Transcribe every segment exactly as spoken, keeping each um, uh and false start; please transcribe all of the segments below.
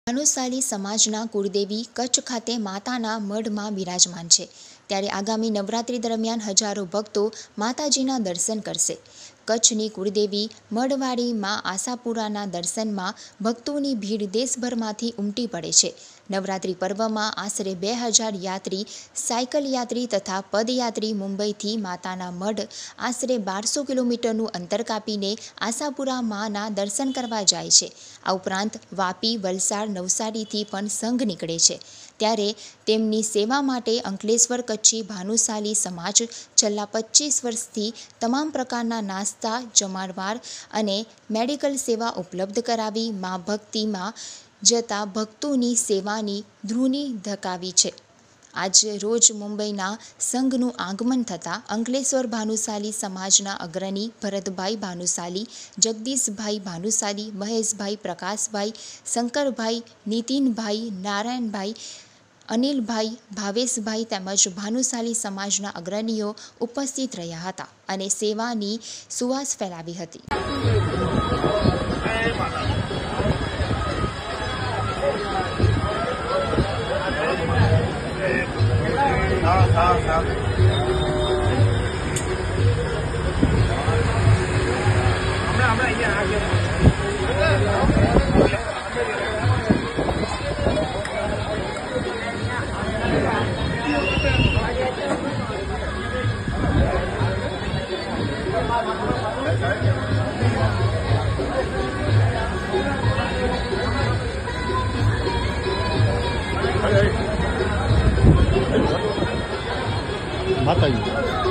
ભાનુશાલી સમાજના કુળદેવી કચ્છ ખાતે માતાના મઢમાં બિરાજમાન છે, ત્યારે આગામી નવરાત્રી દરમિયાન હજારો ભક્તો માતાજીના દર્શન કરશે। કચ્છની કુળદેવી મઢવાળી મા આશાપુરાના દર્શનમાં ભક્તોની ભીડ દેશભરમાંથી ઉમટી પડે છે। નવરાત્રી પર્વમાં આશરે બે હજાર યાત્રી, સાયકલ યાત્રી તથા પદયાત્રી મુંબઈથી માતાના મઢ આશરે બારસો કિલોમીટરનું અંતર કાપીને આશાપુરા માના દર્શન કરવા જાય છે। આ ઉપરાંત વાપી, વલસાડ, નવસારીથી પણ સંઘ નીકળે છે, ત્યારે તેમની સેવા માટે અંકલેશ્વર કચ્છી ભાનુશાલી સમાજ છેલ્લા પચીસ વર્ષથી તમામ પ્રકારના નાસ્તા, જમણવાર અને મેડિકલ સેવા ઉપલબ્ધ કરાવી મા ભક્તિમાં જતા ભક્તોની સેવાની ધ્રુની ધકાવી છે। આજે રોજ મુંબઈના સંઘનું આગમન થતાં અંકલેશ્વર ભાનુશાલી સમાજના અગ્રણી ભરતભાઈ ભાનુશાલી, જગદીશભાઈ ભાનુશાલી, મહેશભાઈ, પ્રકાશભાઈ, શંકરભાઈ, નીતિનભાઈ, નારાયણભાઈ, અનિલભાઈ, ભાવેશભાઈ તેમજ ભાનુશાલી સમાજના અગ્રણીઓ ઉપસ્થિત રહ્યા હતા અને સેવાની સુવાસ ફેલાવી હતી। माताजी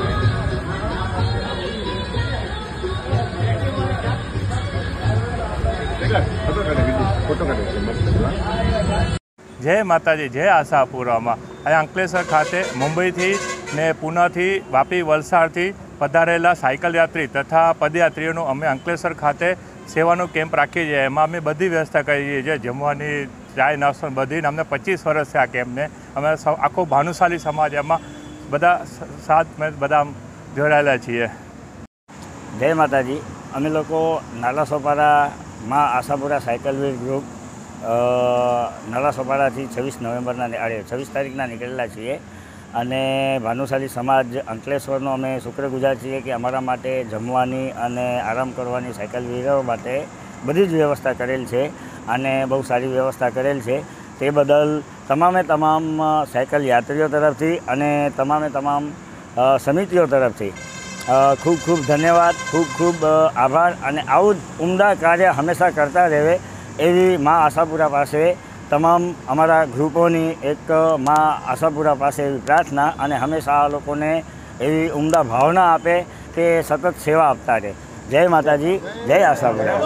जय माताजी, जय आशापुरा में अँ अंकलेश्वर खाते मुंबई थी ने पुणे थी वापी, वलसाड थी पधारेला साइकल यात्री तथा पदयात्रीओ अमे अंकलेश्वर खाते सेवानो केम्प राखीए छीए। एमां अमे बधी व्यवस्था करीए छीए, जमवानी, चाय, नास्तो बधी। अમને पच्चीस वर्ष आ केम्पने अमे आखो भानुशाली समाज एमां बधा साथ में बधा जोड़ाયેલા છીએ। जय माताजी, अमे लोग नाला सोपारा माँ आशापुरा साइकल वीर ग्रुप नाला सोपारा थी छवीस नवेम्बर अरे छवीस तारीख निकलेला छीए अने भानुशाली समाज अंकलेश्वरनो अमे शुक्रगुजार छीए कि अमारा माटे जमवानी अने आराम करवानी साइकल वीरो माटे बधी ज व्यवस्था करेल छे अने बहु सारी व्यवस्था करेल छे। ते बदल तमामे तमाम साइकल यात्रीओ तरफथी अने तमामे तमाम समितिओ तरफथी खूब खूब धन्यवाद, खूब खूब आभार अने आवुं उमदा कार्य हमेशा करता रहे एवी माँ आशापुरा पासे तमाम अमरा ग्रुपोनी एक माँ आशापुरा पासे एवी प्रार्थना अने हमेशा आ लोकोने एवी उमदा भावना आपे कि सतत सेवा आपता रहे। जय माताजी, जय आशापुरा।